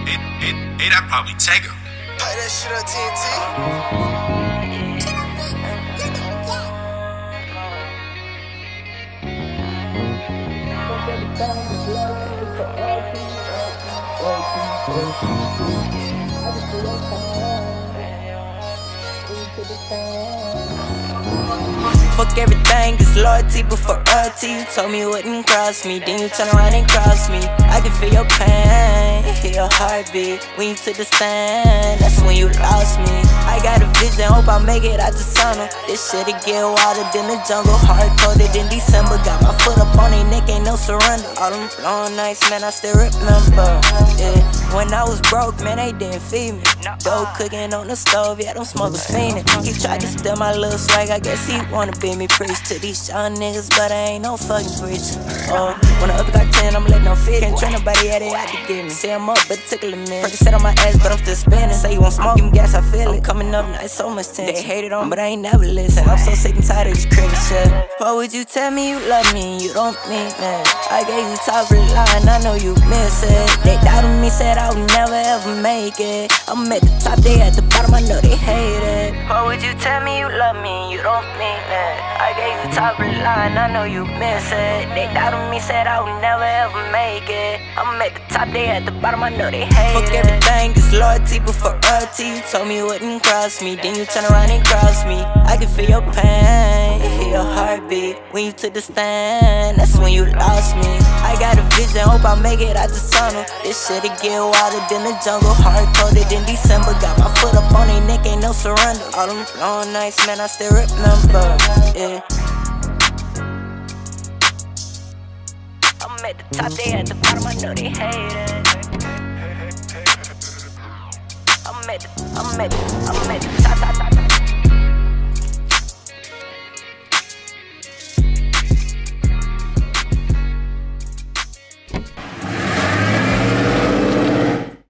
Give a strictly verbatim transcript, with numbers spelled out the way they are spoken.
Hey, hey, hey, that probably take him. Play that shit on T N T. Fuck everything, it's loyalty before royalty. You told me you wouldn't cross me, then you turn around and cross me. I can feel your pain, hear your heartbeat. When you took the stand, that's when you lost me. I got a vision, hope I make it out the tunnel. This shit'll get wilder than the jungle, hard-coded in December. Got my foot up on their neck, ain't no surrender. All them long nights, man, I still remember. Yeah, when I was broke, man, they didn't feed me. Dough cooking on the stove, yeah, them smokers fiendin'. He tried to steal my little swag, I guess he wanna be me. Preach to these young niggas, but I ain't no fucking preacher. Oh, when the other got ten, I'm letting them fit. Can't train nobody at it, I can get me. Say I'm up, but it took a minute. Perky set on my ass, but I'm still spinning. Say you want smoke, give me gas, I feel it. I'm coming up nice, so much tension. They hated on, but I ain't never listen. I'm so sick and tired of these critics shit. Why would you tell me you love me, you don't mean that? I gave you top of the line, I know you miss it. They doubted me, said I would never ever make it. I'm at the top, they at the bottom, I know they hate it. Why would you tell me you love me, you don't mean that? I gave you top of the line, I know you miss it. They doubted me, said I would never ever make it. I'm at the top, they at the bottom, I know they hate it. Fuck everything, it's loyalty before royalty. You told me you wouldn't cross me, then you turn around and cross me. I can feel your pain, hear your heartbeat. When you took the stand, that's when you lost me. I got a vision, hope I make it out the tunnel. This shit'll get wilder than the jungle, hard-coded in December. Got my foot up on their neck, ain't no surrender. All them long nights, man, I still remember. Yeah. I'm at the top, they at the bottom, I know they hate it. I'm at the, I'm at the, I'm at the top, top, top, top.